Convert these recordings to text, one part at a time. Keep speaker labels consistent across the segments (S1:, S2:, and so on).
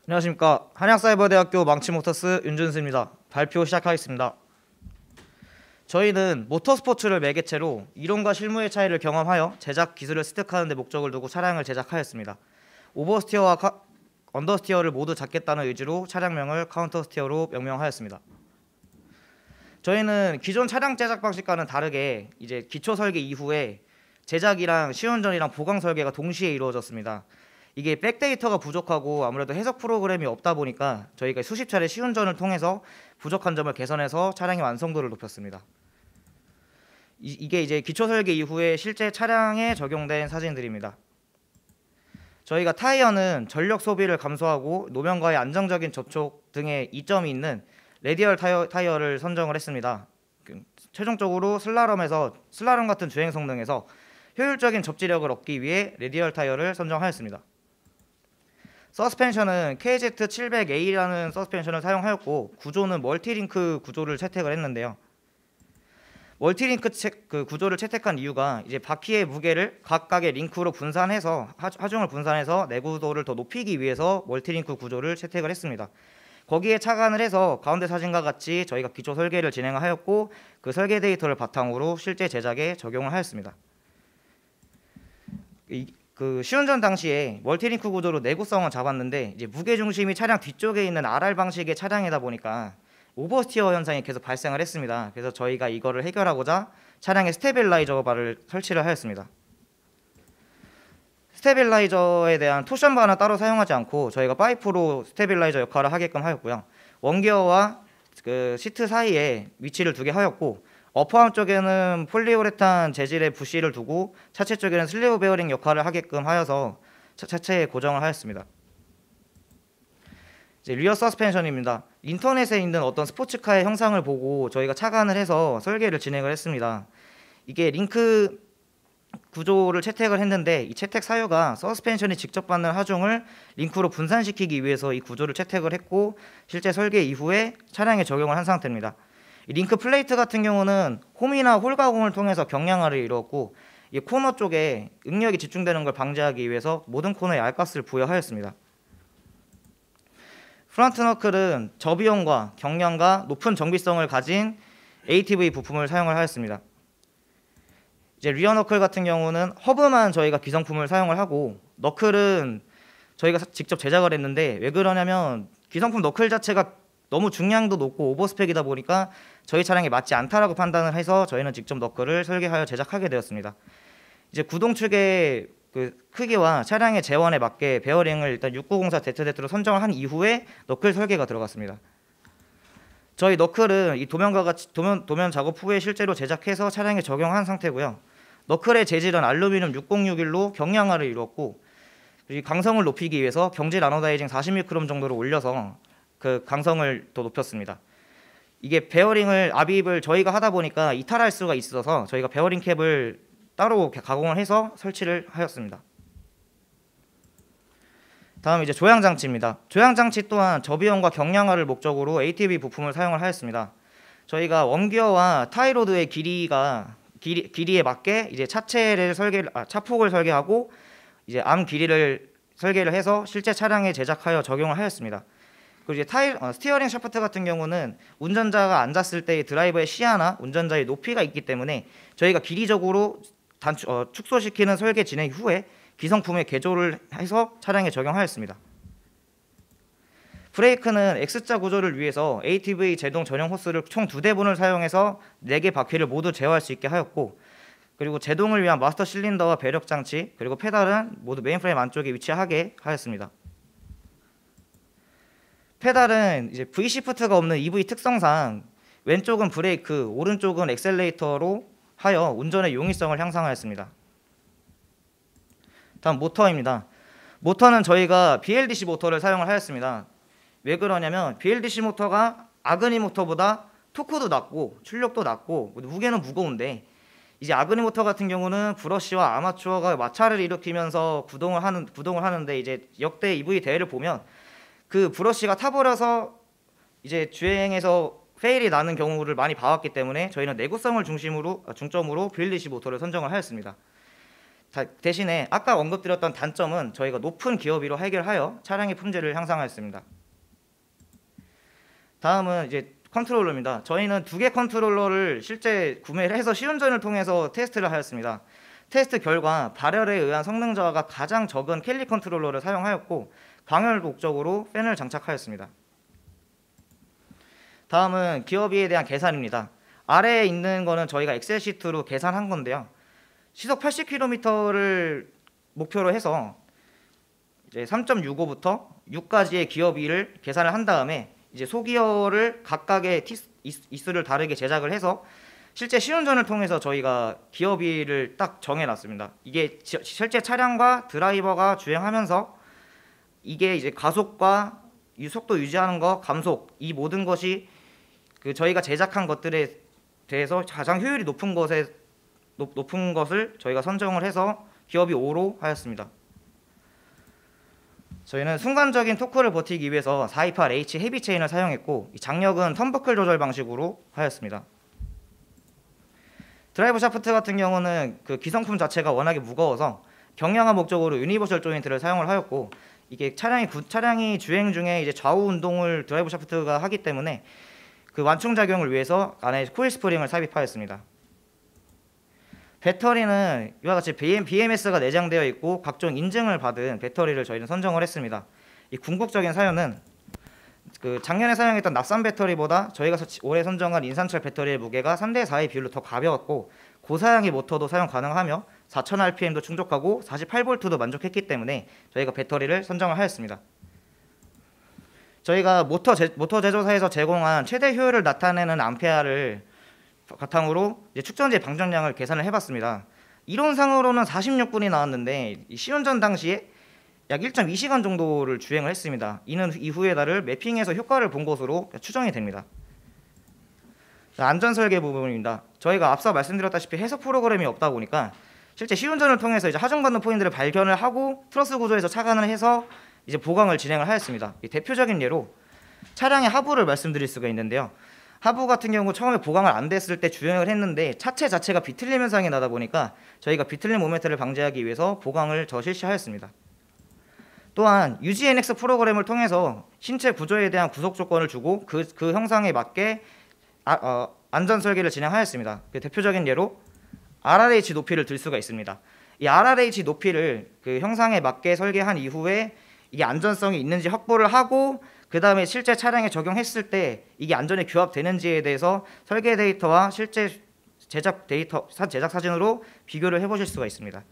S1: 안녕하십니까. 한양사이버대학교 망치모터스 윤준수입니다. 발표 시작하겠습니다. 저희는 모터스포츠를 매개체로 이론과 실무의 차이를 경험하여 제작 기술을 습득하는 데 목적을 두고 차량을 제작하였습니다. 오버스티어와 언더스티어를 모두 잡겠다는 의지로 차량명을 카운터스티어로 명명하였습니다. 저희는 기존 차량 제작 방식과는 다르게 이제 기초 설계 이후에 제작이랑 시운전이랑 보강 설계가 동시에 이루어졌습니다. 이게 백데이터가 부족하고 아무래도 해석 프로그램이 없다 보니까 저희가 수십 차례 시운전을 통해서 부족한 점을 개선해서 차량의 완성도를 높였습니다. 이게 이제 기초 설계 이후에 실제 차량에 적용된 사진들입니다. 저희가 타이어는 전력 소비를 감소하고 노면과의 안정적인 접촉 등의 이점이 있는 레디얼 타이어를 선정을 했습니다. 최종적으로 슬라롬 같은 주행 성능에서 효율적인 접지력을 얻기 위해 레디얼 타이어를 선정하였습니다. 서스펜션은 KZ700A라는 서스펜션을 사용하였고 구조는 멀티링크 구조를 채택을 했는데요. 멀티링크 구조를 채택한 이유가 이제 바퀴의 무게를 각각의 링크로 분산해서 하중을 분산해서 내구도를 더 높이기 위해서 멀티링크 구조를 채택을 했습니다. 거기에 착안을 해서 가운데 사진과 같이 저희가 기초 설계를 진행하였고 그 설계 데이터를 바탕으로 실제 제작에 적용을 하였습니다. 그 시운전 당시에 멀티링크 구조로 내구성은 잡았는데 이제 무게 중심이 차량 뒤쪽에 있는 RR 방식의 차량이다 보니까 오버스티어 현상이 계속 발생을 했습니다. 그래서 저희가 이거를 해결하고자 차량에 스테빌라이저 바를 설치를 하였습니다. 스테빌라이저에 대한 토션 바는 따로 사용하지 않고 저희가 파이프로 스테빌라이저 역할을 하게끔 하였고요. 원기어와 그 시트 사이에 위치를 두게 하였고 어퍼암 쪽에는 폴리우레탄 재질의 부시를 두고 차체 쪽에는 슬리브 베어링 역할을 하게끔 하여서 차체에 고정을 하였습니다. 이제 리어 서스펜션입니다. 인터넷에 있는 어떤 스포츠카의 형상을 보고 저희가 착안을 해서 설계를 진행을 했습니다. 이게 링크 구조를 채택을 했는데 이 채택 사유가 서스펜션이 직접 받는 하중을 링크로 분산시키기 위해서 이 구조를 채택을 했고 실제 설계 이후에 차량에 적용을 한 상태입니다. 이 링크 플레이트 같은 경우는 홈이나 홀 가공을 통해서 경량화를 이루었고 이 코너 쪽에 응력이 집중되는 걸 방지하기 위해서 모든 코너에 알가스를 부여하였습니다. 프론트 너클은 저비용과 경량과 높은 정비성을 가진 ATV 부품을 사용을 하였습니다. 이제 리어 너클 같은 경우는 허브만 저희가 기성품을 사용을 하고 너클은 저희가 직접 제작을 했는데 왜 그러냐면 기성품 너클 자체가 너무 중량도 높고 오버스펙이다 보니까 저희 차량에 맞지 않다라고 판단을 해서 저희는 직접 너클을 설계하여 제작하게 되었습니다. 이제 구동축의 그 크기와 차량의 재원에 맞게 베어링을 일단 6904ZZ로 선정을 한 이후에 너클 설계가 들어갔습니다. 저희 너클은 이 도면과 같이 도면 작업 후에 실제로 제작해서 차량에 적용한 상태고요. 너클의 재질은 알루미늄 6061로 경량화를 이루었고 이 강성을 높이기 위해서 경질 아노다이징 40미크롬 정도로 올려서 그 강성을 더 높였습니다. 이게 베어링을 압입을 저희가 하다 보니까 이탈할 수가 있어서 저희가 베어링 캡을 따로 가공을 해서 설치를 하였습니다. 다음 이제 조향장치입니다. 조향장치 또한 저비용과 경량화를 목적으로 ATV 부품을 사용을 하였습니다. 저희가 원기어와 타이로드의 길이에 맞게 이제 차폭을 설계하고 이제 암 길이를 설계를 해서 실제 차량에 제작하여 적용을 하였습니다. 그리고 이제 스티어링 샤프트 같은 경우는 운전자가 앉았을 때의 드라이버의 시야나 운전자의 높이가 있기 때문에 저희가 길이적으로 축소시키는 설계 진행 후에 기성품에 개조를 해서 차량에 적용하였습니다. 브레이크는 X자 구조를 위해서 ATV 제동 전용 호스를 총 2대분을 사용해서 4개 바퀴를 모두 제어할 수 있게 하였고 그리고 제동을 위한 마스터 실린더와 배력 장치 그리고 페달은 모두 메인프레임 안쪽에 위치하게 하였습니다. 페달은 이제 V시프트가 없는 EV 특성상 왼쪽은 브레이크, 오른쪽은 엑셀레이터로 하여 운전의 용이성을 향상하였습니다. 다음 모터입니다. 모터는 저희가 BLDC 모터를 사용을 하였습니다. 왜 그러냐면 BLDC 모터가 아그니 모터보다 토크도 낮고 출력도 낮고 무게는 무거운데 이제 아그니 모터 같은 경우는 브러쉬와 아마추어가 마찰을 일으키면서 구동을 하는데 이제 역대 EV 대회를 보면 그 브러쉬가 타버려서 이제 주행에서 페일이 나는 경우를 많이 봐왔기 때문에 저희는 내구성을 중점으로 BLDC 모터를 선정을 하였습니다. 대신에 아까 언급드렸던 단점은 저희가 높은 기어비로 해결하여 차량의 품질을 향상하였습니다. 다음은 이제 컨트롤러입니다. 저희는 2개 컨트롤러를 실제 구매를 해서 시운전을 통해서 테스트를 하였습니다. 테스트 결과 발열에 의한 성능 저하가 가장 적은 켈리 컨트롤러를 사용하였고 광열 목적으로 팬을 장착하였습니다. 다음은 기어비에 대한 계산입니다. 아래에 있는 거는 저희가 엑셀 시트로 계산한 건데요. 시속 80km를 목표로 해서 이제 3.65부터 6까지의 기어비를 계산을 한 다음에 이제 소기어를 각각의 이수를 다르게 제작을 해서 실제 시운전을 통해서 저희가 기어비를 딱 정해놨습니다. 이게 실제 차량과 드라이버가 주행하면서 이게 이제 가속과 속도 유지하는 거, 감속 이 모든 것이 그 저희가 제작한 것들에 대해서 가장 효율이 높은 것을 저희가 선정을 해서 기어비 5로 하였습니다. 저희는 순간적인 토크를 버티기 위해서 428H 헤비 체인을 사용했고 장력은 턴버클 조절 방식으로 하였습니다. 드라이브 샤프트 같은 경우는 그 기성품 자체가 워낙에 무거워서 경량화 목적으로 유니버설 조인트를 사용을 하였고 이게 차량이 주행 중에 이제 좌우 운동을 드라이브 샤프트가 하기 때문에 그 완충 작용을 위해서 안에 코일 스프링을 삽입하였습니다. 배터리는 이와 같이 BMS가 내장되어 있고 각종 인증을 받은 배터리를 저희는 선정을 했습니다. 이 궁극적인 사연은 그 작년에 사용했던 납산 배터리보다 저희가 올해 선정한 인산철 배터리의 무게가 3대4의 비율로 더 가벼웠고 고사양의 모터도 사용 가능하며 4000rpm도 충족하고 48V도 만족했기 때문에 저희가 배터리를 선정을 하였습니다. 저희가 모터 제조사에서 제공한 최대 효율을 나타내는 암페아를 바탕으로 이제 축전지의 방전량을 계산을 해봤습니다. 이론상으로는 46분이 나왔는데 시운전 당시에 약 1.2시간 정도를 주행을 했습니다. 이는 이후에 나를 매핑해서 효과를 본 것으로 추정이 됩니다. 안전설계 부분입니다. 저희가 앞서 말씀드렸다시피 해석 프로그램이 없다 보니까 실제 시운전을 통해서 이제 하중받는 포인트를 발견을 하고 트러스 구조에서 착안을 해서 이제 보강을 진행을 하였습니다. 대표적인 예로 차량의 하부를 말씀드릴 수가 있는데요. 하부 같은 경우 처음에 보강을 안 됐을 때 주행을 했는데 차체 자체가 비틀림 현상이 나다 보니까 저희가 비틀림 모멘트를 방지하기 위해서 보강을 실시하였습니다. 또한 UGNX 프로그램을 통해서 신체 구조에 대한 구속 조건을 주고 그 형상에 맞게 안전 설계를 진행하였습니다. 그 대표적인 예로 RRH 높이를 들 수가 있습니다. 이 RRH 높이를 그 형상에 맞게 설계한 이후에 이게 안전성이 있는지 확보를 하고 그 다음에 실제 차량에 적용했을 때 이게 안전에 규합되는지에 대해서 설계 데이터와 실제 제작 사진으로 비교를 해보실 수가 있습니다.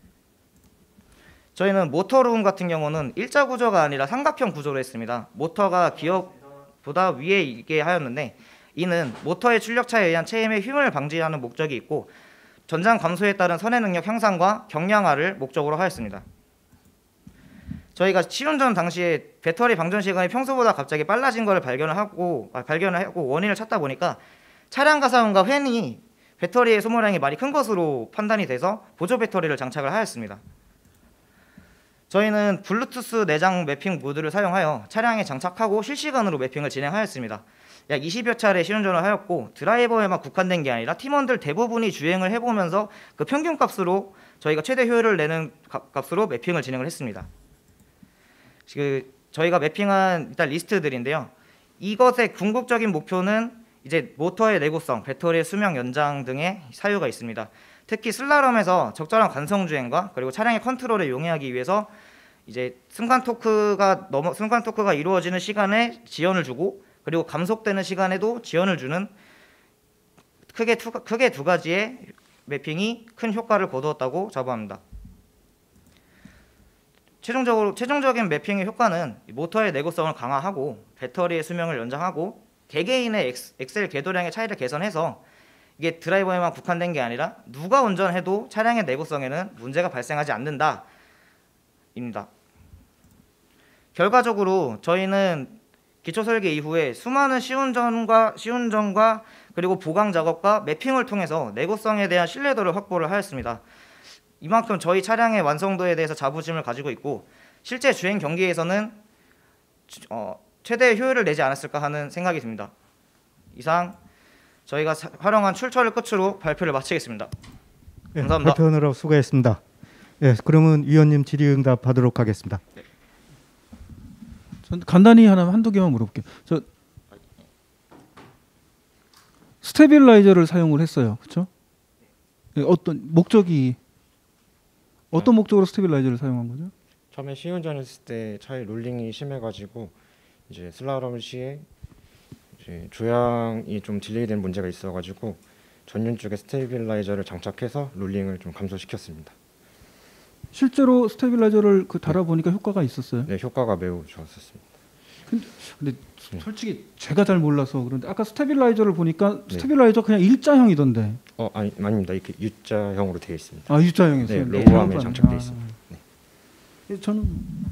S1: 저희는 모터룸 같은 경우는 일자 구조가 아니라 삼각형 구조로 했습니다. 모터가 기어보다 위에 있게 하였는데 이는 모터의 출력차에 의한 체임의 힘을 방지하는 목적이 있고 전장 감소에 따른 선의 능력 향상과 경량화를 목적으로 하였습니다. 저희가 시운전 당시에 배터리 방전 시간이 평소보다 갑자기 빨라진 것을 발견을 하고 원인을 찾다 보니까 차량 가사음과 팬이 배터리의 소모량이 많이 큰 것으로 판단이 돼서 보조 배터리를 장착을 하였습니다. 저희는 블루투스 내장 매핑 모드를 사용하여 차량에 장착하고 실시간으로 매핑을 진행하였습니다. 약 20여 차례 시운전을 하였고 드라이버에만 국한된 게 아니라 팀원들 대부분이 주행을 해보면서 그 평균 값으로 저희가 최대 효율을 내는 값으로 매핑을 진행을 했습니다. 저희가 매핑한 일단 리스트들인데요. 이것의 궁극적인 목표는 이제 모터의 내구성, 배터리의 수명 연장 등의 사유가 있습니다. 특히 슬라럼에서 적절한 관성 주행과 그리고 차량의 컨트롤을 용이하기 위해서 이제 순간 토크가 이루어지는 시간에 지연을 주고 그리고 감속되는 시간에도 지연을 주는 크게 두 가지의 매핑이 큰 효과를 거두었다고 자부합니다. 최종적인 매핑의 효과는 모터의 내구성을 강화하고 배터리의 수명을 연장하고 개개인의 엑셀 궤도량의 차이를 개선해서 이게 드라이버에만 국한된 게 아니라 누가 운전해도 차량의 내구성에는 문제가 발생하지 않는다 입니다. 결과적으로 저희는 기초 설계 이후에 수많은 시운전과 그리고 보강 작업과 매핑을 통해서 내구성에 대한 신뢰도를 확보를 하였습니다. 이만큼 저희 차량의 완성도에 대해서 자부심을 가지고 있고 실제 주행 경기에서는 최대의 효율을 내지 않았을까 하는 생각이 듭니다. 이상 저희가 활용한 출처를 끝으로 발표를 마치겠습니다.
S2: 네,
S1: 감사합니다.
S2: 발표하느라 수고했습니다. 예, 그러면 위원님 질의응답하도록 하겠습니다.
S3: 전 간단히 한두 개만 물어볼게요. 저 스테빌라이저를 사용을 했어요, 그렇죠? 어떤 목적이 어떤 목적으로 스테빌라이저를 사용한 거죠?
S4: 처음에 시운전했을 때 차의 롤링이 심해가지고 이제 슬라롬 시에 이제 조향이 좀 딜레이된 문제가 있어가지고 전륜 쪽에 스테빌라이저를 장착해서 롤링을 좀 감소시켰습니다.
S3: 실제로 스테빌라이저를 달아보니까 효과가 있었어요.
S4: 네, 효과가 매우 좋았었습니다.
S3: 근데 솔직히 제가 잘 몰라서 그런데 아까 스테빌라이저를 보니까
S4: 네.
S3: 스테빌라이저 그냥 일자형이던데.
S4: 아닙니다. 이렇게 U자형으로 되어 있습니다.
S3: 아, U자형이었어요.
S4: 네, 로고함에 장착되어 있습니다. 네.
S3: 저는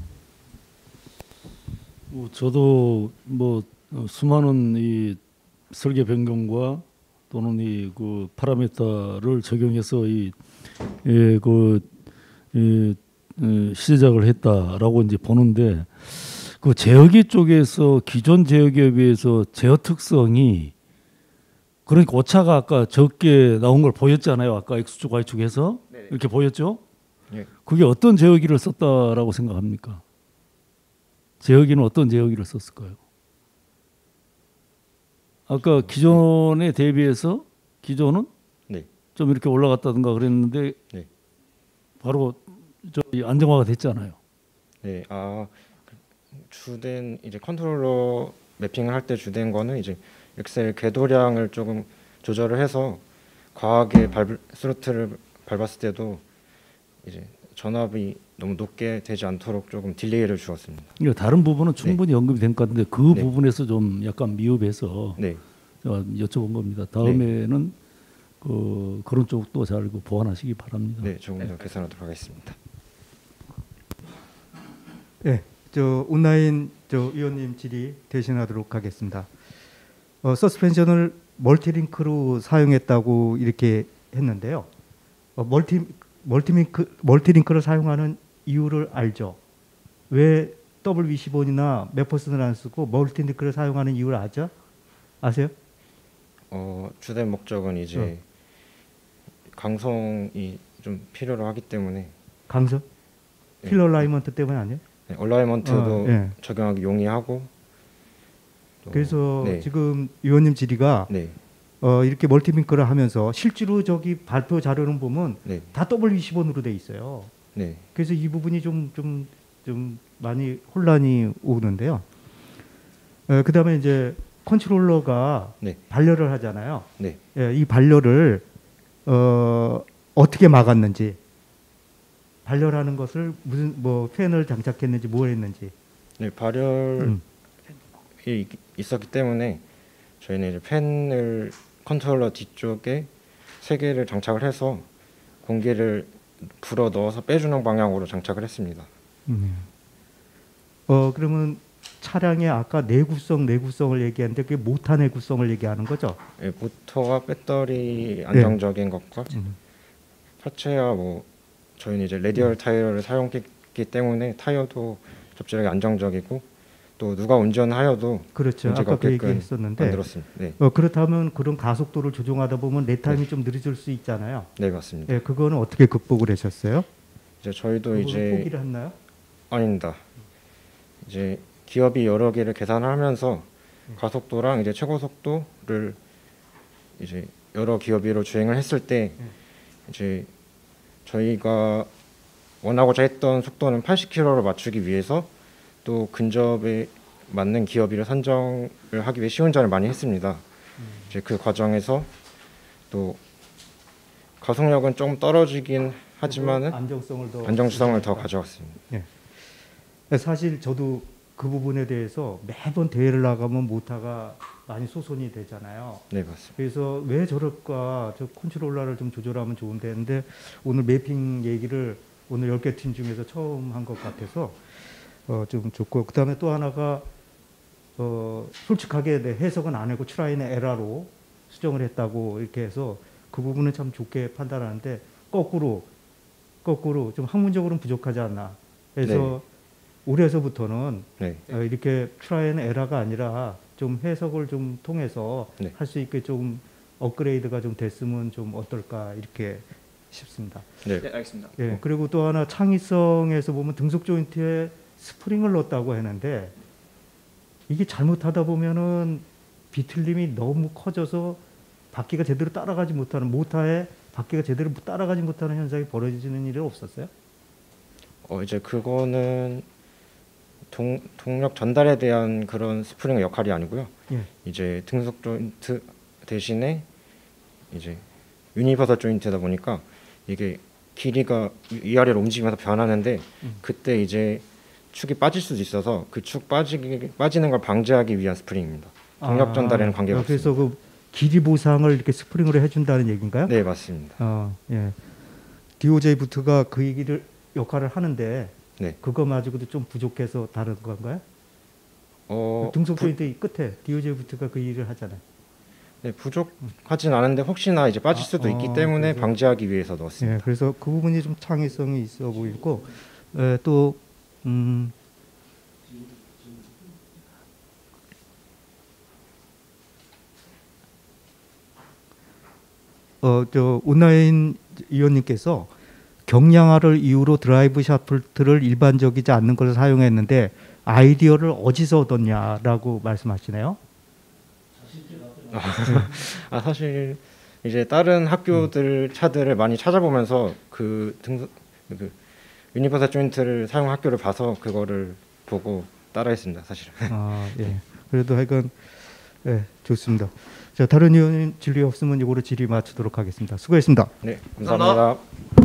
S5: 저도 수많은 이 설계 변경과 또는 이 그 파라미터를 적용해서 시제작을 했다라고 이제 보는데 그 제어기 쪽에서 기존 제어기에 비해서 제어 특성이 그러니까 오차가 아까 적게 나온 걸 보였잖아요. 아까 X축 Y축에서 이렇게 보였죠.
S4: 네.
S5: 그게 어떤 제어기를 썼다라고 생각합니까? 제어기는 어떤 제어기를 썼을까요? 아까 기존에 대비해서 기존은
S4: 네.
S5: 좀 이렇게 올라갔다든가 그랬는데
S4: 네.
S5: 바로 안정화가 됐잖아요.
S4: 네, 주된 이제 컨트롤러 매핑을 할 때 주된 거는 이제 엑셀 궤도량을 조금 조절을 해서 과하게 스로틀을 밟았을 때도 이제 전압이 너무 높게 되지 않도록 조금 딜레이를 주었습니다.
S5: 그러니까 다른 부분은 충분히 언급이 된 것 같은데 그
S4: 네.
S5: 부분에서 좀 약간 미흡해서
S4: 네,
S5: 여쭤본 겁니다. 다음에는 그런 쪽도 잘 보완하시기 바랍니다.
S4: 네, 조금 더 개선하도록 하겠습니다.
S2: 예, 저 온라인 위원님 질의 대신하도록 하겠습니다. 서스펜션을 멀티링크로 사용했다고 이렇게 했는데요. 멀티링크를 사용하는 이유를 알죠? 왜 W25이나 맥퍼슨을 안 쓰고 멀티링크를 사용하는 이유를 아세요?
S4: 주된 목적은 이제 강성이 좀 필요로 하기 때문에
S2: 강성?
S4: 네.
S2: 필러 라이먼트 때문에 아니에요?
S4: 네, 얼라이먼트도
S2: 예.
S4: 적용하기 용이하고
S2: 그래서
S4: 네.
S2: 지금 위원님 질의가
S4: 네,
S2: 이렇게 멀티링크를 하면서 실제로 저기 발표 자료는 보면
S4: 네,
S2: 다 W25으로 돼 있어요.
S4: 네,
S2: 그래서 이 부분이 좀 많이 혼란이 오는데요. 그다음에 이제 컨트롤러가
S4: 네.
S2: 반려를 하잖아요.
S4: 네.
S2: 예, 이 반려를 어떻게 막았는지, 반려라는 것을 무슨 팬을 장착했는지 뭘 했는지.
S4: 네, 발열이 있었기 때문에 저희는 이제 팬을 컨트롤러 뒤쪽에 3개를 장착을 해서 공기를 불어 넣어서 빼주는 방향으로 장착을 했습니다.
S2: 그러면 차량의 아까 내구성을 얘기했는데 그게 모터 내구성을 얘기하는 거죠?
S4: 네, 모터와 배터리 안정적인 것과 파츠야 저희는 이제 레디얼 타이어를 사용했기 때문에 타이어도 적절하게 안정적이고 또 누가 운전하여도
S2: 그렇죠.
S4: 문제가
S2: 아까 그
S4: 없게끔
S2: 얘기했었는데
S4: 만들었습니다. 네,
S2: 그렇다면 그런 가속도를 조정하다 보면 랩타임이 좀 느려질 수 있잖아요.
S4: 네 맞습니다.
S2: 예, 그거는 어떻게 극복을 하셨어요?
S4: 이제 저희도
S2: 그거는
S4: 이제
S2: 포기를 했나요?
S4: 아닙니다. 이제 기업이 여러 개를 계산을 하면서 가속도랑 이제 최고 속도를 이제 여러 기업으로 주행을 했을 때 이제 저희가 원하고자 했던 속도는 80km를 맞추기 위해서 또 근접에 맞는 기업이를 선정을 하기 위해 시운전을 많이 했습니다. 이제 그 과정에서 또 가속력은 조금 떨어지긴 하지만은 안정성을 더 가져왔습니다.
S2: 예. 사실 저도 그 부분에 대해서 매번 대회를 나가면 모터가 많이 소손이 되잖아요.
S4: 네 맞습니다.
S2: 그래서 왜 저럴까, 저 컨트롤러를 좀 조절하면 좋은데 근데 오늘 매핑 얘기를 오늘 10개 팀 중에서 처음 한 것 같아서 좀 좋고, 그 다음에 또 하나가 솔직하게 내 해석은 안 하고 트라이의 에러로 수정을 했다고 이렇게 해서 그 부분은 참 좋게 판단하는데 거꾸로 좀 학문적으로는 부족하지 않나. 그래서 올해서부터는
S4: 네.
S2: 이렇게 트라이의 에러가 아니라 좀 해석을 좀 통해서
S4: 네.
S2: 할 수 있게 좀 업그레이드가 좀 됐으면 좀 어떨까 이렇게 싶습니다.
S4: 네.
S1: 네, 알겠습니다.
S2: 예, 그리고 또 하나 창의성에서 보면 등속 조인트에 스프링을 넣었다고 하는데 이게 잘못하다 보면은 비틀림이 너무 커져서 바퀴가 제대로 따라가지 못하는 모터에 바퀴가 제대로 따라가지 못하는 현상이 벌어지는 일은 없었어요?
S4: 이제 그거는 동력 전달에 대한 그런 스프링의 역할이 아니고요.
S2: 예.
S4: 이제 등속 조인트 대신에 이제 유니버설 조인트다 보니까 이게 길이가 위아래로 움직이면서 변하는데 그때 이제 축이 빠질 수도 있어서 그 축 빠지는 걸 방지하기 위한 스프링입니다. 동력 전달에는 관계가
S2: 그래서
S4: 없습니다.
S2: 그 길이 보상을 이렇게 스프링으로 해준다는 얘기인가요?
S4: 네, 맞습니다.
S2: 예. DOJ 부트가 그 얘기를 역할을 하는데
S4: 네.
S2: 그거 가지고도 좀 부족해서 다른 건가요? 등속 조인트 끝에 DOJ 부트가 그 일을 하잖아요.
S4: 네, 부족하진 않은데 혹시나 이제 빠질 수도 있기 때문에
S2: 그래서-
S4: 방지하기 위해서 넣었습니다.
S2: 예, 그래서 그 부분이 좀 창의성이 있어 보이고 또 저 온라인 위원님께서 경량화를 이유로 드라이브 샤프트를 일반적이지 않는 것을 사용했는데 아이디어를 어디서 얻었냐라고 말씀하시네요.
S4: 사실 이제 다른 학교들 차들을 많이 찾아보면서 그 유니버설 조인트를 사용 학교를 봐서 그거를 보고 따라했습니다. 사실은.
S2: 예. 그래도 하여간 예, 좋습니다. 자, 다른 의원님 질의 없으면 이거로 질의 마치도록 하겠습니다. 수고했습니다.
S4: 네, 감사합니다.